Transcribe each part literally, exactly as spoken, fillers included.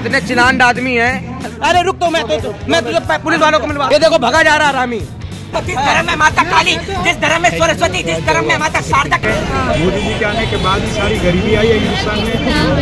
इतने चिलांड आदमी हैं। अरे रुक तो मैं तो, तो मैं तुझे पुलिस वालों को मिलवा। ये देखो भगा जा रहा हरामी। जिस धर्म में माता काली, जिस धर्म में सरस्वती, जिस धर्म में माता शारदा। मोदी जी के आने के बाद ही सारी गरीबी आई है हिंदुस्तान में।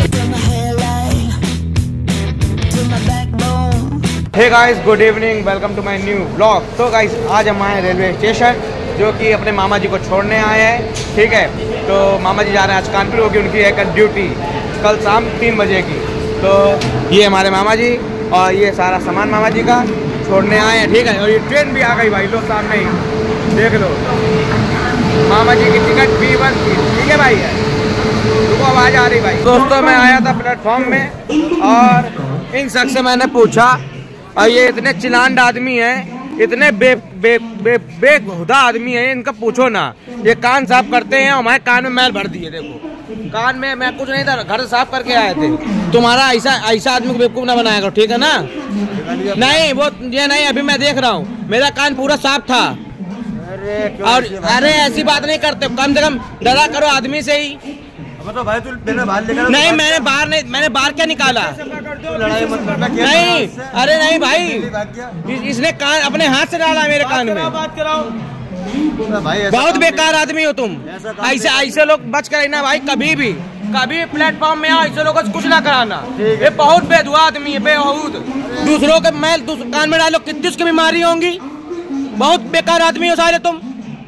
Hey guys, good evening, welcome to my new blog. तो गाइस आज हम आए रेलवे स्टेशन, जो कि अपने मामा जी को छोड़ने आए हैं। ठीक है, तो मामा जी जा रहे हैं आज कानपुर, होगी उनकी एक ड्यूटी कल शाम तीन बजे की। तो ये हमारे मामा जी और ये सारा सामान मामा जी का छोड़ने आए हैं। ठीक है, और ये ट्रेन भी आ गई भाई, लो सामने ही देख लो, मामा जी की टिकट बी वन की। ठीक है भाई, तुमको आवाज़ आ रही भाई। दोस्तों मैं आया था प्लेटफॉर्म में और इन शख्स से मैंने पूछा, और ये इतने चिलांड आदमी हैं, इतने बे बे बे बेहुदा आदमी हैं, इनका पूछो ना। ये कान साफ करते हैं, हमारे कान में मैल भर दिए। देखो कान में, मैं कुछ नहीं था, घर साफ करके आए थे। तुम्हारा ऐसा ऐसा आदमी को बेवकूफ ना बनाया करो, ठीक है ना? नहीं वो ये नहीं, अभी मैं देख रहा हूँ, मेरा कान पूरा साफ था। अरे और अरे ऐसी बात नहीं करते, कम से कम डरा करो आदमी से ही। तो भाई तू मैंने बाहर लेकर नहीं, मैंने बाहर नहीं, मैंने बाहर क्या निकाला? लड़ाई मत करना। नहीं, अरे नहीं भाई, इसने कान अपने हाथ से डाला मेरे कान में। बात कराओ भाई, बहुत बेकार आदमी हो तुम। ऐसे ऐसे लोग बच कर रहना भाई, कभी भी कभी प्लेटफॉर्म में आओ, ऐसे लोगों से कुछ ना कराना। ये बहुत बेदुआ आदमी है, बेहूद। दूसरों के मैल कान में डालो, कितनी उसकी बीमारी होंगी। बहुत बेकार आदमी हो सारे तुम।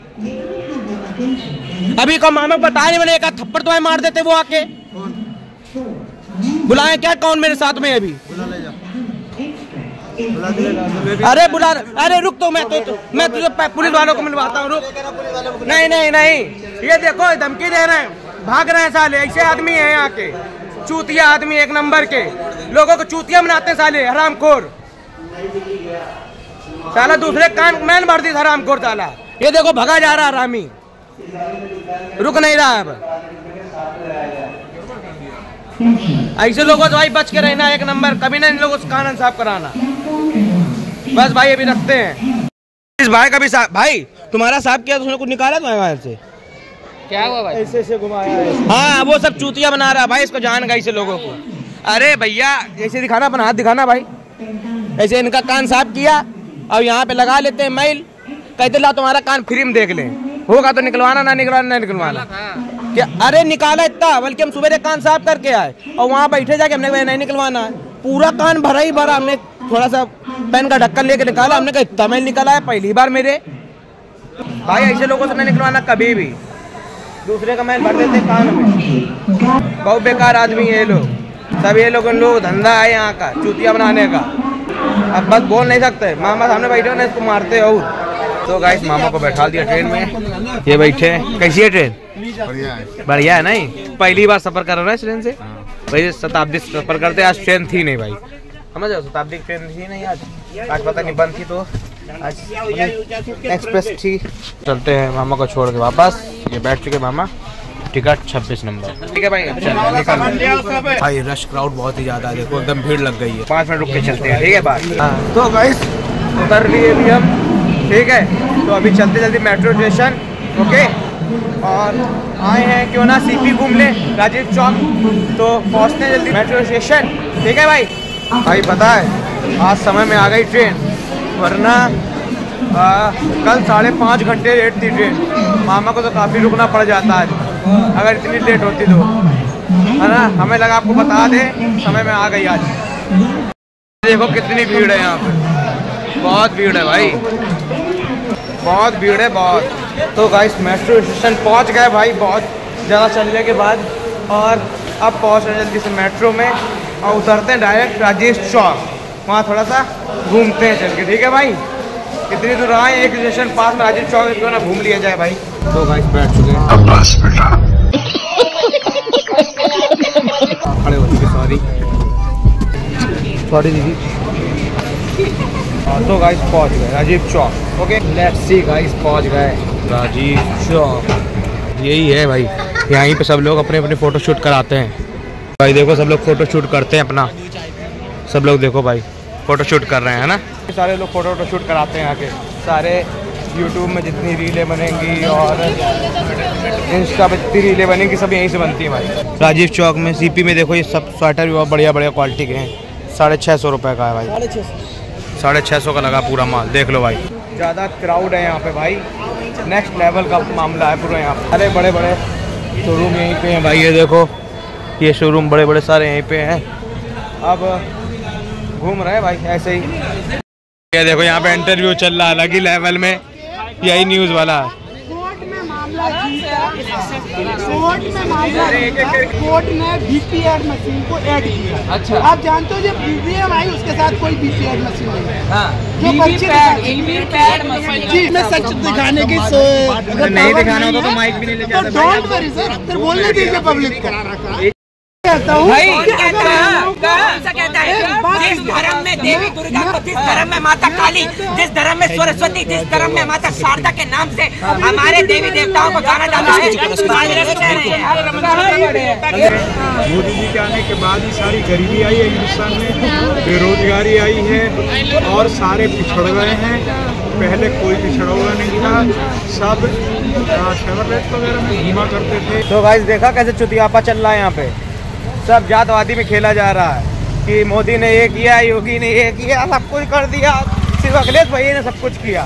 अभी को मामा बता नहीं, मैंने एक थप्पड़ तो मार देते वो आके। बुलाए क्या? कौन मेरे साथ में अभी? अरे बुला, अरे रुक तो मैं तो, तो मैं तुझे पुलिस वालों को मिलवाता हूँ, रुक। नहीं नहीं नहीं, ये देखो धमकी दे रहे हैं, भाग रहे हैं साले। ऐसे आदमी हैं यहाँ के, चूतिया आदमी एक नंबर के, लोगों को चूतिया बनाते हैं साले, हरामखोर साला। दूसरे कान मैन भर दी हरामखोर साला। ये देखो भगा जा रहा हरामी, रुक नहीं रहा अब। ऐसे लोगों से भाई बच के रहना, एक नंबर। कभी ना इन लोगों से कान साफ कराना, बस भाई अभी रखते हैं। इस भाई का भी साफ, भाई तुम्हारा साफ किया तो उसने कुछ निकाला तुम्हारे वहां से? क्या हुआ भाई? ऐसे ऐसे घुमाया है। हाँ वो सब चूतिया बना रहा भाई, इसको जान गई ऐसे लोगों को। अरे भैया ऐसे दिखाना, अपना हाथ दिखाना भाई। ऐसे इनका कान साफ किया और यहाँ पे लगा लेते हैं मैल, कहते ला तुम्हारा कान फ्री में देख लें, होगा तो निकलवाना, ना निकलवाना ना निकलवाना। क्या? अरे निकाला इतना, बल्कि हम सुबह कान साफ करके आए और वहाँ बैठे जाके हमने कहा नहीं निकलवाना है। पूरा कान भरा ही भरा, हमने थोड़ा सा पेन का ढक्कन लेके निकाला, हमने कहा इतना मैल निकला है पहली बार मेरे। भाई ऐसे लोगों से नहीं निकलवाना कभी भी, दूसरे का मैल भर देते कान में। बहुत बेकार आदमी है ये लोग सब। ये लोग लोग धंधा है यहाँ का चूतिया बनाने का। अब बस बोल नहीं सकते, मामा सामने बैठे हो ना, इसको मारते हो। तो गाइस मामा को बैठा दिया ट्रेन में, ये बैठे। कैसी है ट्रेन? बढ़िया है, बढ़िया है। नहीं पहली बार सफर कर रहा है ट्रेन से भाई, शताब्दी सफर करते। आज ट्रेन थी नहीं भाई, समझ रहे हो, शताब्दी ट्रेन थी नहीं आज। आज पता नहीं बंद थी, तो आज एक्सप्रेस थी। चलते हैं मामा को छोड़ के वापस। ये बैठ चुके मामा, टिकट छब्बीस नंबर। ठीक है भाई, निकल भाई। रश क्राउड बहुत ही ज्यादा है, देखो एकदम भीड़ लग गई है। पाँच मिनट रुक के चलते हैं, ठीक है बात। हाँ तो गाइस उतर लिए भी हम, ठीक है। तो अभी चलते जल्दी मेट्रो स्टेशन, ओके। और आए हैं क्यों ना सीपी घूम ले, राजीव चौक। तो पहुँचते हैं जल्दी मेट्रो स्टेशन, ठीक है भाई। भाई पता है आज समय में आ गई ट्रेन, वरना आ, कल साढ़े पाँच घंटे लेट थी ट्रेन। मामा को तो काफ़ी रुकना पड़ जाता है अगर इतनी लेट होती तो, है ना। हमें लगा आपको बता दें, समय में आ गई आज। देखो कितनी भीड़ है यहाँ पे, बहुत भीड़ है भाई, बहुत भीड़ है बहुत। तो गाइस मेट्रो स्टेशन पहुँच गए भाई, बहुत ज़्यादा चलने के बाद। और अब पहुँच रहे जल्दी से मेट्रो में और उतरते हैं डायरेक्ट राजेश चौक। वहाँ थोड़ा सा घूमते हैं चल के, ठीक है भाई। कितनी दूर आए, एक स्टेशन पास में राजेश चौक, क्यों ना घूम लिया जाए भाई। तो गाइस बैठ चुके हैं, बस बेटा खड़े हो चुके, सॉरी सॉरी दीदी। तो गाइस पहुंच गए Rajiv Chowk, okay. Let's see guys, पहुंच गए राजीव चौक। यही है भाई, यहीं पे सब लोग अपने अपने फोटो शूट कराते हैं भाई। देखो सब लोग फोटो शूट करते हैं अपना, सब लोग देखो भाई फोटो शूट कर रहे हैं ना। सारे लोग फोटो वोटो शूट कराते हैं आके। सारे यूट्यूब में जितनी रीलें बनेंगी और इंस्टा पे जितनी रीलें बनेंगी सब यहीं से बनती हैं भाई। राजीव चौक में सीपी में देखो, ये सब स्वेटर भी बहुत बढ़िया बढ़िया क्वालिटी के हैं, साढ़े छः सौ रुपये का है भाई, साढ़े छः सौ साढ़े छः सौ का लगा पूरा माल। देख लो भाई, ज़्यादा क्राउड है यहाँ पे भाई, नेक्स्ट लेवल का मामला है पूरा यहाँ पे। अरे बड़े बड़े शोरूम यहीं पे हैं भाई, ये देखो ये शोरूम बड़े बड़े सारे यहीं पे हैं। अब घूम रहे हैं भाई ऐसे ही। ये देखो यहाँ पे इंटरव्यू चल रहा है अलग ही लेवल में, यही न्यूज़ वाला है। कोर्ट में मामला कोर्ट में मामला कोर्ट ने वीपीएड मशीन को ऐड किया। अच्छा, आप जानते हो जब वीवीएम आई उसके साथ कोई वीपीएड मशीन नहीं है। हाँ, जो पर्ची जी में सच दिखाने की अगर नहीं दिखाना होता तो माइक भी नहीं ले जाते। डोंट वरी सर, फिर बोलने दीजिए पब्लिक को। भाई कहता है, कौन सा कहता है? जिस धर्म में देवी दुर्गा को, जिस धर्म में माता काली, जिस धर्म में सरस्वती, जिस धर्म में माता शारदा के नाम से हमारे देवी देवताओं को जाना जाता है। मोदी जी के आने के बाद ही सारी गरीबी आई है हिंदुस्तान में, बेरोजगारी आई है और सारे पिछड़ गए हैं। पहले कोई पिछड़ा हुआ नहीं था, सब शेवरलेट वगैरह में घूमा करते थे। तो गाइस देखा कैसे चुतियापा चल रहा है यहाँ पे, सब जातवादी में खेला जा रहा है कि मोदी ने ये किया, योगी ने ये किया, सब कुछ कर दिया, सिर्फ अखिलेश भैया ने सब कुछ किया।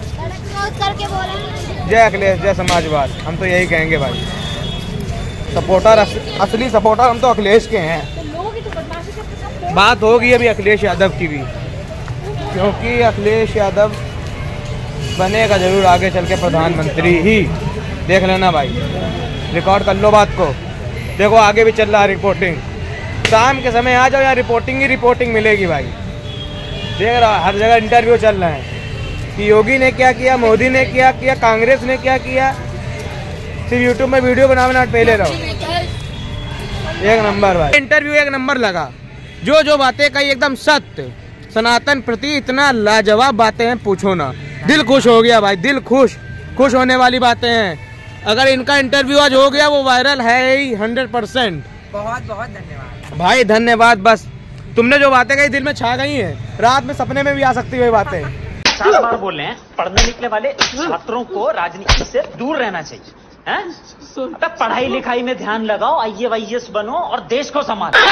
जय अखिलेश, जय समाजवाद, हम तो यही कहेंगे भाई। सपोर्टर, असली सपोर्टर हम तो अखिलेश के हैं। बात होगी अभी अखिलेश यादव की भी, क्योंकि अखिलेश यादव बनेगा जरूर आगे चल के प्रधानमंत्री ही, देख लेना भाई, रिकॉर्ड कर लो बात को। देखो आगे भी चल रहा है रिपोर्टिंग, शाम के समय आ जाओ, यहाँ रिपोर्टिंग ही रिपोर्टिंग मिलेगी भाई। देख रहा हर जगह इंटरव्यू चल रहे हैं कि योगी ने क्या किया, मोदी ने क्या किया, कांग्रेस ने क्या किया। सिर्फ यूट्यूब में वीडियो बना बना पहले रहो, एक नंबर भाई, इंटरव्यू एक नंबर लगा। जो जो बातें कही एकदम सत्य, सनातन प्रति इतना लाजवाब बातें हैं, पूछो ना, दिल खुश हो गया भाई, दिल खुश खुश होने वाली बातें हैं। अगर इनका इंटरव्यू आज हो गया वो वायरल है ही हंड्रेड परसेंट। बहुत बहुत धन्यवाद भाई, धन्यवाद। बस तुमने जो बातें कही दिल में छा गई हैं, रात में सपने में भी आ सकती है ये बातें। सात बार बोल रहे हैं, पढ़ने लिखने वाले छात्रों को राजनीति से दूर रहना चाहिए, हैं? अब पढ़ाई लिखाई में ध्यान लगाओ, आई ए वाई एस बनो और देश को संभालो।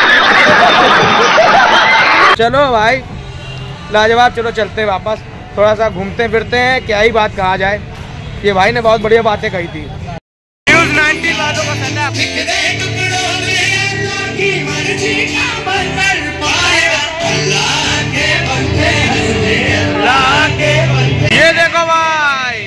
चलो भाई लाजवाब, चलो चलते वापस, थोड़ा सा घूमते फिरते हैं, क्या ही बात कहा जाए। ये भाई ने बहुत बढ़िया बातें कही थी। न्यूज़ नाइनटीन वालों का सेटअप। ये देखो भाई,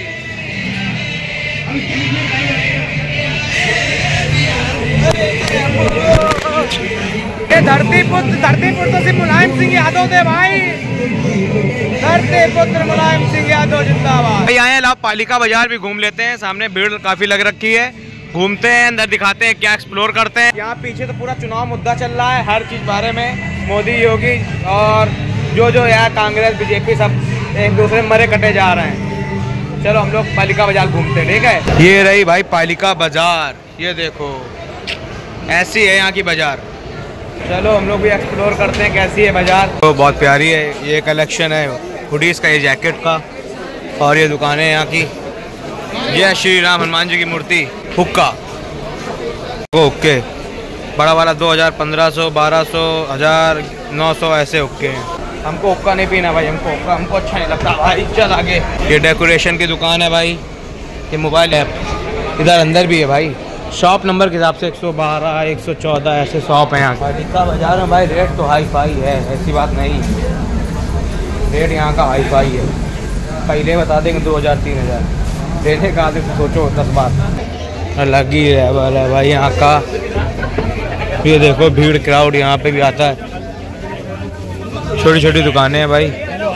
ये धरती पुत्र, धरती पुत्र से मुलायम सिंह यादव थे भाई, धरती पुत्र मुलायम सिंह यादव जिंदाबाद। भाई आए लाभ पालिका बाजार भी घूम लेते हैं, सामने भीड़ काफी लग रखी है, घूमते हैं अंदर, दिखाते हैं क्या एक्सप्लोर करते हैं। यहाँ पीछे तो पूरा चुनाव मुद्दा चल रहा है, हर चीज बारे में, मोदी योगी और जो जो यार कांग्रेस बीजेपी सब एक दूसरे में मरे कटे जा रहे हैं। चलो हम लोग पालिका बाजार घूमते हैं, ठीक है। ये रही भाई पालिका बाजार, ये देखो ऐसी है यहाँ की बाजार। चलो हम लोग भी एक्सप्लोर करते हैं कैसी है बाजार। तो बहुत प्यारी है, ये कलेक्शन है हुडीज़ का, ये जैकेट का, और ये दुकानें यहाँ की। ये श्री राम हनुमान जी की मूर्ति, हुक्का ओके, बड़ा वाला दो हज़ार, पंद्रह सौ, बारह सौ, हज़ार, नौ सौ ऐसे हुक्के हैं। हमको हुक्का नहीं पीना भाई, हमको हुक्का हमको अच्छा नहीं लगता भाई। चल आगे, ये डेकोरेशन की दुकान है भाई, ये मोबाइल ऐप, इधर अंदर भी है भाई। शॉप नंबर के हिसाब से एक सौ बारह, एक सौ चौदह ऐसे शॉप हैं यहाँ। पालिका बाजार में भाई रेट तो हाई फाई है, ऐसी बात नहीं, रेट यहाँ का हाई फाई है। पहले बता देंगे दो हज़ार तीन हज़ार लेने का, आदमी तो सोचो दस बार अलग ही है वाला भाई यहाँ का। ये देखो भीड़, क्राउड यहाँ पे भी आता है, छोटी छोटी दुकानें हैं भाई।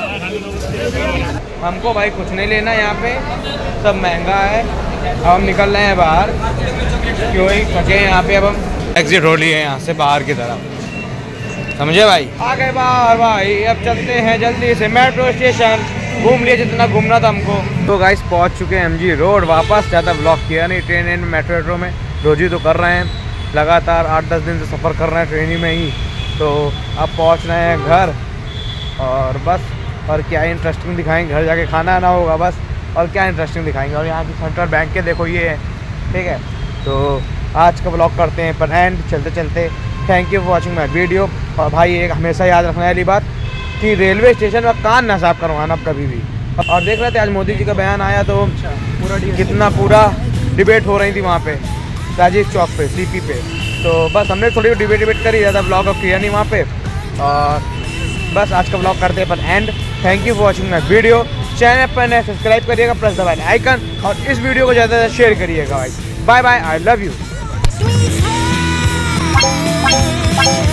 हमको भाई कुछ नहीं लेना यहाँ पे, सब महंगा है। अब हम निकल रहे हैं बाहर, क्यों ही थके यहाँ पे। अब हम एग्जिट हो लिए यहाँ से बाहर की तरफ, समझे भाई। आ गए बाहर भाई, अब चलते हैं जल्दी से मेट्रो स्टेशन, घूम लिए जितना घूमना था हमको। तो गाइस पहुँच चुके हैं एम जी रोड वापस। ज़्यादा ब्लॉक किया नहीं, ट्रेन इन मेट्रो वेट्रो में रोज ही तो कर रहे हैं, लगातार आठ दस दिन से सफ़र कर रहे हैं ट्रेन ही में ही। तो अब पहुँच रहे हैं घर, और बस और क्या इंटरेस्टिंग दिखाएंगे, घर जाके खाना आना होगा बस, और क्या इंटरेस्टिंग दिखाएंगे। और यहाँ की सेंट्रल बैंक के देखो ये है, ठीक है। तो आज का ब्लॉग करते हैं पर एंड, चलते चलते thank you for watching my video. और भाई एक हमेशा याद रखने वाली बात कि रेलवे स्टेशन में कान ना साफ करवाना अब कभी भी। और देख रहे थे आज मोदी जी का बयान आया तो पूरा कितना पूरा डिबेट हो रही थी वहाँ पे राजीव चौक पे सीपी पे। तो बस हमने थोड़ी डिबेट डिबेट करी, ज़्यादा ब्लॉग अब किया नहीं वहाँ पे। और बस आज का ब्लॉग करते हैं पर end. Thank you for watching my video. Channel पर नए सब्सक्राइब करिएगा, प्लस दबाइए आइकन, और इस वीडियो को ज़्यादा से ज़्यादा शेयर करिएगा भाई। Bye bye, I love you.